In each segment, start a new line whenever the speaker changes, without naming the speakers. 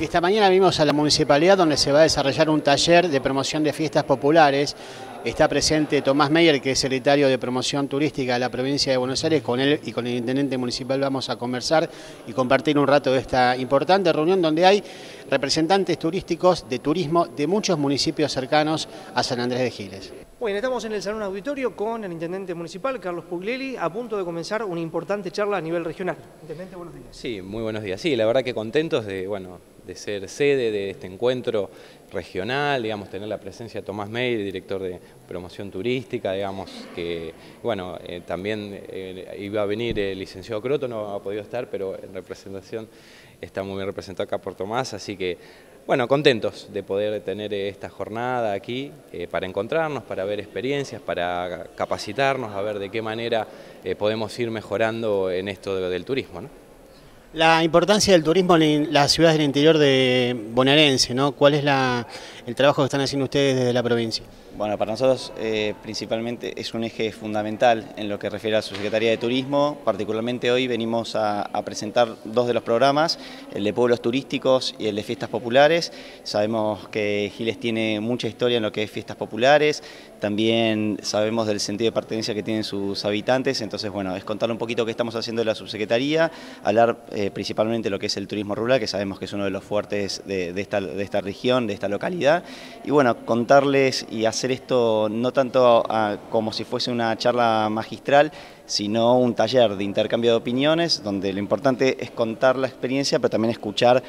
Esta mañana vimos a la municipalidad donde se va a desarrollar un taller de promoción de fiestas populares. Está presente Tomás Meyer, que es secretario de Promoción Turística de la provincia de Buenos Aires. Con él y con el intendente municipal vamos a conversar y compartir un rato de esta importante reunión donde hay representantes turísticos de turismo de muchos municipios cercanos a San Andrés de Giles.
Bueno, estamos en el Salón Auditorio con el intendente municipal, Carlos Puglieli, a punto de comenzar una importante charla a nivel regional. Intendente, buenos días.
Sí, muy buenos días. Sí, la verdad que contentos de ser sede de este encuentro regional, digamos, tener la presencia de Tomás Meyer, director de promoción turística, digamos, que, bueno, también iba a venir el licenciado Croto, no ha podido estar, pero en representación está muy bien representado acá por Tomás, así que, bueno, contentos de poder tener esta jornada aquí para encontrarnos, para ver experiencias, para capacitarnos, a ver de qué manera podemos ir mejorando en esto del turismo, ¿no?
La importancia del turismo en las ciudades del interior de bonaerense, ¿no? ¿Cuál es el trabajo que están haciendo ustedes desde la provincia?
Bueno, para nosotros principalmente es un eje fundamental en lo que refiere a su Secretaría de Turismo. Particularmente hoy venimos a presentar dos de los programas, el de pueblos turísticos y el de fiestas populares. Sabemos que Giles tiene mucha historia en lo que es fiestas populares, también sabemos del sentido de pertenencia que tienen sus habitantes, entonces bueno, es contar un poquito qué estamos haciendo en la subsecretaría, hablar principalmente de lo que es el turismo rural, que sabemos que es uno de los fuertes de esta región, de esta localidad, y bueno, contarles y hacer esto no tanto como si fuese una charla magistral, sino un taller de intercambio de opiniones, donde lo importante es contar la experiencia, pero también escuchar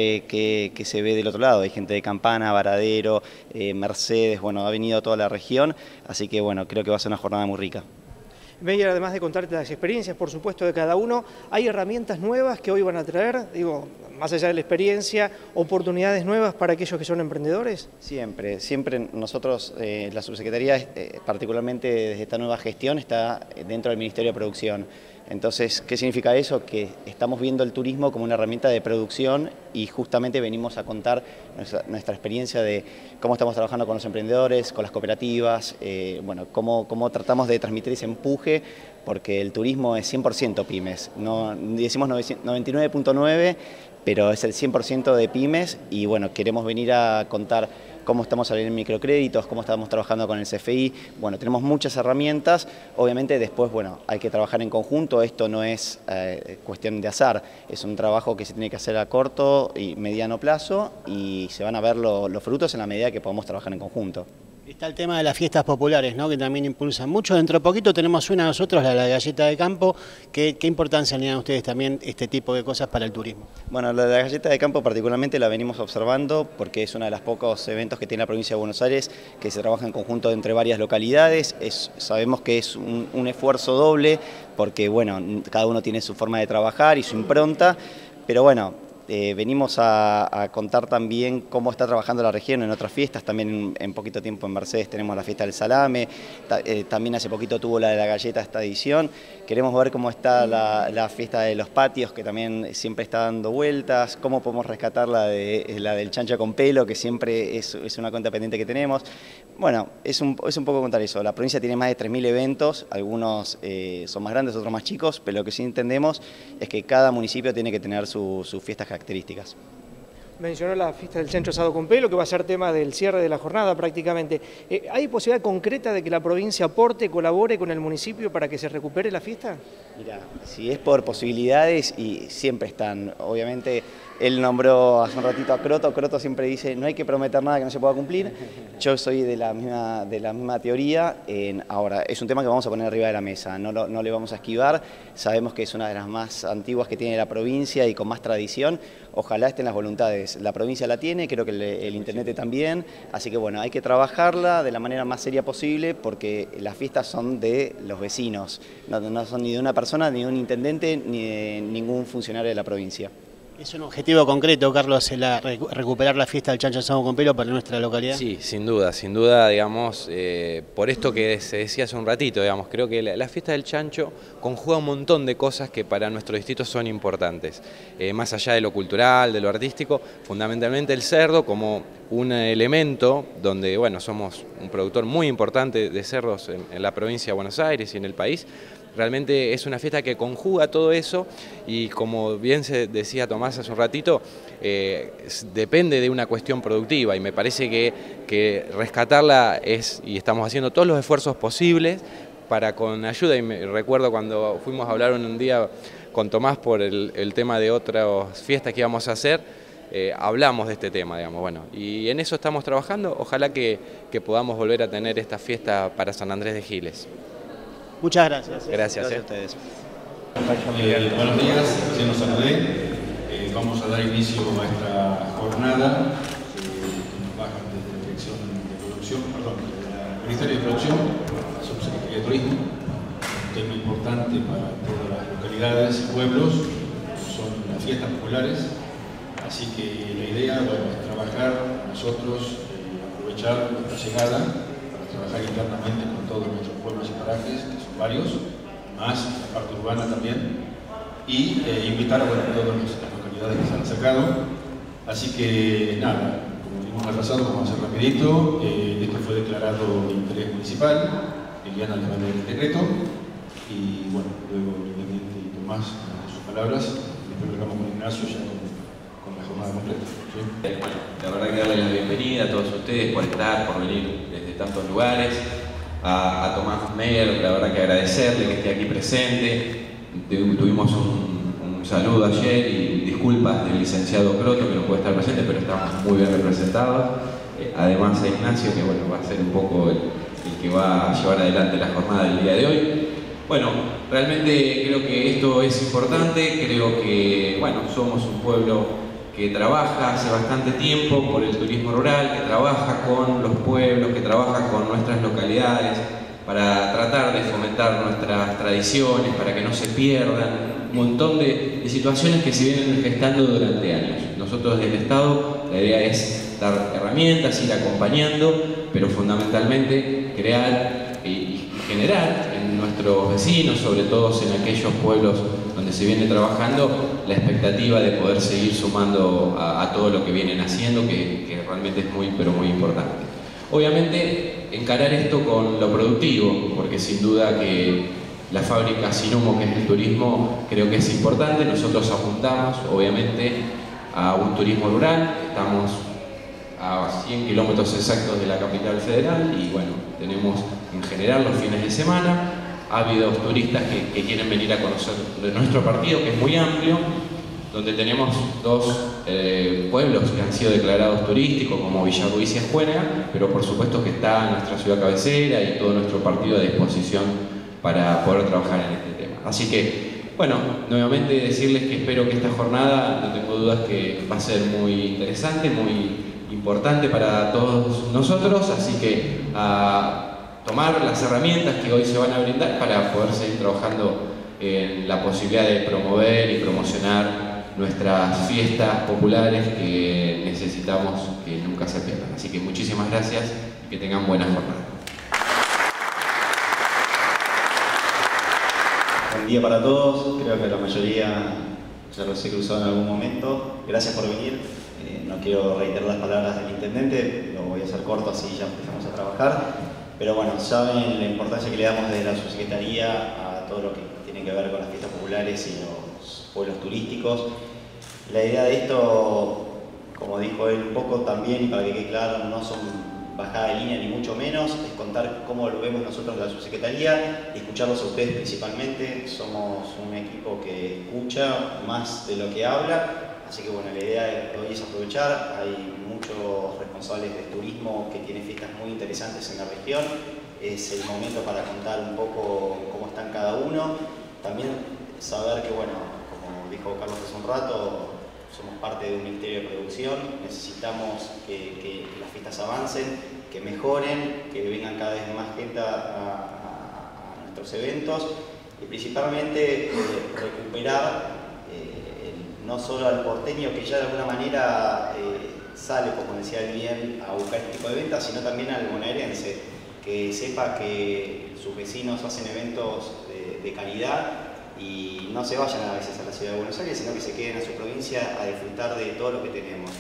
qué se ve del otro lado. Hay gente de Campana, Varadero, Mercedes, bueno, ha venido toda la región, así que bueno, creo que va a ser una jornada muy rica.
Meyer, además de contarte las experiencias, por supuesto, de cada uno, ¿hay herramientas nuevas que hoy van a traer? Digo, más allá de la experiencia, ¿oportunidades nuevas para aquellos que son emprendedores?
Siempre nosotros, la subsecretaría, particularmente desde esta nueva gestión, está dentro del Ministerio de Producción. Entonces, ¿qué significa eso? Que estamos viendo el turismo como una herramienta de producción y justamente venimos a contar nuestra experiencia de cómo estamos trabajando con los emprendedores, con las cooperativas, bueno, cómo tratamos de transmitir ese empuje, porque el turismo es 100% pymes, no, decimos 99.9%, pero es el 100% de pymes y bueno, queremos venir a contar cómo estamos saliendo en microcréditos, cómo estamos trabajando con el CFI. Bueno, tenemos muchas herramientas, obviamente después, bueno, hay que trabajar en conjunto, esto no es cuestión de azar, es un trabajo que se tiene que hacer a corto y mediano plazo y se van a ver los frutos en la medida que podamos trabajar en conjunto.
Está el tema de las fiestas populares, ¿no? Que también impulsan mucho. Dentro de poquito tenemos una nosotros, la galleta de campo. ¿Qué importancia le dan a ustedes también este tipo de cosas para el turismo?
Bueno, la galleta de campo particularmente la venimos observando porque es uno de los pocos eventos que tiene la provincia de Buenos Aires que se trabaja en conjunto entre varias localidades. Sabemos que es un esfuerzo doble porque bueno, cada uno tiene su forma de trabajar y su impronta, pero bueno, venimos a contar también cómo está trabajando la región en otras fiestas, también en poquito tiempo en Mercedes tenemos la fiesta del salame, también hace poquito tuvo la de la galleta esta edición, queremos ver cómo está la fiesta de los patios, que también siempre está dando vueltas, cómo podemos rescatar la del chancho con pelo, que siempre es una cuenta pendiente que tenemos. Bueno, es un poco contar eso, la provincia tiene más de 3.000 eventos, algunos son más grandes, otros más chicos, pero lo que sí entendemos es que cada municipio tiene que tener sus fiestas características.
Mencionó la fiesta del chancho asado con pelo, que va a ser tema del cierre de la jornada prácticamente. ¿Hay posibilidad concreta de que la provincia aporte, colabore con el municipio para que se recupere la fiesta?
Mira, si es por posibilidades, y siempre están, obviamente él nombró hace un ratito a Croto, Croto siempre dice no hay que prometer nada que no se pueda cumplir, yo soy de la misma teoría, ahora es un tema que vamos a poner arriba de la mesa, no le vamos a esquivar, sabemos que es una de las más antiguas que tiene la provincia y con más tradición, ojalá estén las voluntades, la provincia la tiene, creo que el intendente también, así que bueno, hay que trabajarla de la manera más seria posible porque las fiestas son de los vecinos, no son ni de una persona, ni de un intendente, ni de ningún funcionario de la provincia.
¿Es un objetivo concreto, Carlos, recuperar la fiesta del chancho asado con pelo para nuestra localidad?
Sí, sin duda, digamos, por esto que se decía hace un ratito, digamos, creo que la fiesta del chancho conjuga un montón de cosas que para nuestro distrito son importantes, más allá de lo cultural, de lo artístico, fundamentalmente el cerdo como un elemento donde, bueno, somos un productor muy importante de cerdos en la provincia de Buenos Aires y en el país. realmente es una fiesta que conjuga todo eso y, como bien se decía Tomás hace un ratito, depende de una cuestión productiva, y me parece que rescatarla y estamos haciendo todos los esfuerzos posibles para, con ayuda, y me recuerdo cuando fuimos a hablar un día con Tomás por el tema de otras fiestas que íbamos a hacer, hablamos de este tema, digamos, bueno, y en eso estamos trabajando. Ojalá que podamos volver a tener esta fiesta para San Andrés de Giles.
Muchas gracias.
Gracias
a ustedes.
Buenos días, recién nos saludé. Vamos a dar inicio a esta jornada que nos baja desde la Dirección de Producción, perdón, del Ministerio de Producción, la Subsecretaría de Turismo. Un tema importante para todas las localidades y pueblos son las fiestas populares. Así que la idea, bueno, es trabajar nosotros, aprovechar nuestra llegada para trabajar internamente con todos nuestros pueblos y parajes, que son varios, más la parte urbana también, y invitar a todas las localidades que se han acercado. Así que nada, como venimos atrasados, vamos a hacer rapidito. Esto fue declarado de interés municipal, Liliana le va a leer el decreto, y bueno, luego el intendente y Tomás, sus palabras, después lo vamos con Ignacio ya con la jornada completa. ¿Sí?
Bueno, la verdad que darle la bienvenida a todos ustedes por estar, por venir desde tantos lugares. A Tomás Meyer, la verdad que agradecerle que esté aquí presente. Tuvimos un saludo ayer y disculpas del licenciado Croto, que no puede estar presente, pero estamos muy bien representados. Además a Ignacio, que bueno, va a ser un poco el que va a llevar adelante la jornada del día de hoy. Bueno, realmente creo que esto es importante. Creo que bueno, somos un pueblo que trabaja hace bastante tiempo por el turismo rural, que trabaja con los pueblos, que trabaja con nuestras localidades para tratar de fomentar nuestras tradiciones, para que no se pierdan, un montón de situaciones que se vienen gestando durante años. Nosotros desde el Estado la idea es dar herramientas, ir acompañando, pero fundamentalmente crear y generar en nuestros vecinos, sobre todo en aquellos pueblos donde se viene trabajando, la expectativa de poder seguir sumando a todo lo que vienen haciendo, que realmente es muy, pero muy importante. Obviamente, encarar esto con lo productivo, porque sin duda que la fábrica sin humo, que es el turismo, creo que es importante. Nosotros apuntamos, obviamente, a un turismo rural. Estamos a 100 kilómetros exactos de la capital federal y bueno, tenemos en general los fines de semana ávidos turistas que quieren venir a conocer de nuestro partido, que es muy amplio, donde tenemos dos pueblos que han sido declarados turísticos, como Villa Ruiz y Escuénaga, pero por supuesto que está nuestra ciudad cabecera y todo nuestro partido a disposición para poder trabajar en este tema. Así que, bueno, nuevamente decirles que espero que esta jornada, no tengo dudas que va a ser muy interesante, muy importante para todos nosotros, así que a tomar las herramientas que hoy se van a brindar para poder seguir trabajando en la posibilidad de promover y promocionar nuestras fiestas populares que necesitamos que nunca se pierdan. Así que muchísimas gracias y que tengan buena jornada.
Buen día para todos, creo que la mayoría ya los he cruzado en algún momento. Gracias por venir. No quiero reiterar las palabras del intendente, lo voy a hacer corto, así ya empezamos a trabajar. Pero bueno, saben la importancia que le damos desde la subsecretaría a todo lo que tiene que ver con las fiestas populares y los pueblos turísticos. La idea de esto, como dijo él un poco también, y para que quede claro, no son bajada de línea ni mucho menos, es contar cómo lo vemos nosotros de la subsecretaría y escucharlos a ustedes principalmente. Somos un equipo que escucha más de lo que habla. Así que bueno, la idea de hoy es aprovechar. Hay muchos responsables del turismo que tienen fiestas muy interesantes en la región. Es el momento para contar un poco cómo están cada uno. También saber que, bueno, como dijo Carlos hace un rato, somos parte de un ministerio de producción. Necesitamos que las fiestas avancen, que mejoren, que vengan cada vez más gente a nuestros eventos y principalmente recuperar no solo al porteño, que ya de alguna manera sale, como decía él bien, a buscar este tipo de ventas, sino también al bonaerense, que sepa que sus vecinos hacen eventos de calidad y no se vayan a veces a la ciudad de Buenos Aires, sino que se queden en su provincia a disfrutar de todo lo que tenemos.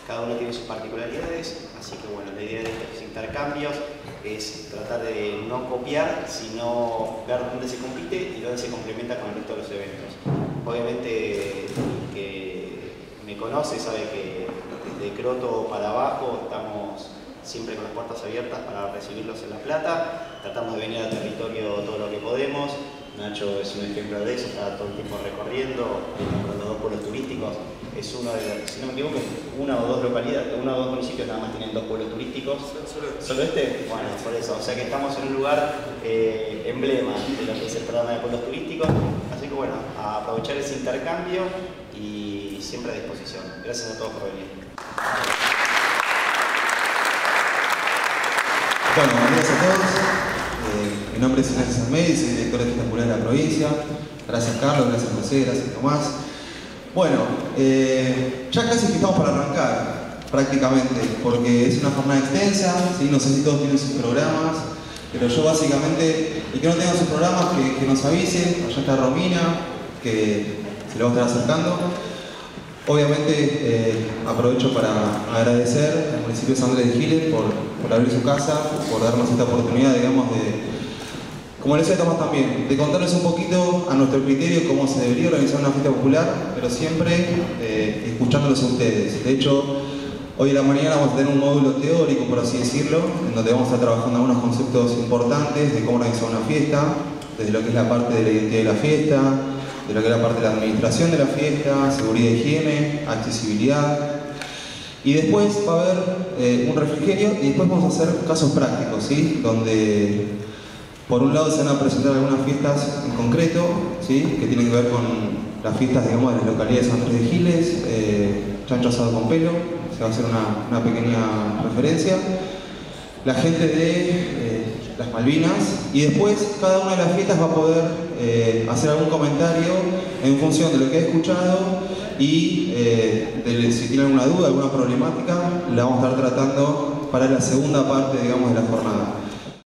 cada uno tiene sus particularidades, así que bueno, la idea de estos intercambios es tratar de no copiar, sino ver dónde se compite y dónde se complementa con el resto de los eventos. Obviamente, el que me conoce sabe que desde Croto para abajo estamos siempre con las puertas abiertas para recibirlos en La Plata. Tratamos de venir al territorio todo lo que podemos. Nacho es un ejemplo de eso, está todo el tiempo recorriendo con los dos pueblos turísticos. Es uno de los, si no me equivoco, uno o dos municipios nada más tienen dos pueblos turísticos. ¿Solo este? Bueno, por eso. O sea que estamos en un lugar emblema de lo que es el programa de pueblos turísticos. Así que bueno, a aprovechar ese intercambio y siempre a disposición. Gracias a todos por venir.
Bueno, buenos días a todos. Mi nombre es Ignacio Sanmedi, soy director de Fiestas Populares de la provincia. Gracias Carlos, gracias José, gracias Tomás. Bueno, ya casi que estamos para arrancar, prácticamente, porque es una jornada extensa, ¿sí? No sé si todos tienen sus programas, pero yo básicamente, el que no tenga sus programas, que nos avise. Allá está Romina, que se le va a estar acercando. Obviamente aprovecho para agradecer al municipio de San Andrés de Giles por abrir su casa, por darnos esta oportunidad, digamos, como les decía Tomás también, de contarles un poquito a nuestro criterio cómo se debería organizar una fiesta popular, pero siempre escuchándolos a ustedes. De hecho, hoy en la mañana vamos a tener un módulo teórico, por así decirlo, en donde vamos a estar trabajando algunos conceptos importantes de cómo organizar una fiesta, desde lo que es la parte de la identidad de la fiesta, de lo que es la parte de la administración de la fiesta, seguridad e higiene, accesibilidad. Y después va a haber un refrigerio y después vamos a hacer casos prácticos, ¿sí? Donde por un lado se van a presentar algunas fiestas en concreto, ¿sí? Que tienen que ver con las fiestas, digamos, de las localidades de San Andrés de Giles, chancho asado con pelo, se va a hacer una pequeña referencia. La gente de las Malvinas, y después cada una de las fiestas va a poder hacer algún comentario en función de lo que ha escuchado y si tiene alguna duda, alguna problemática, la vamos a estar tratando para la segunda parte, digamos, de la jornada.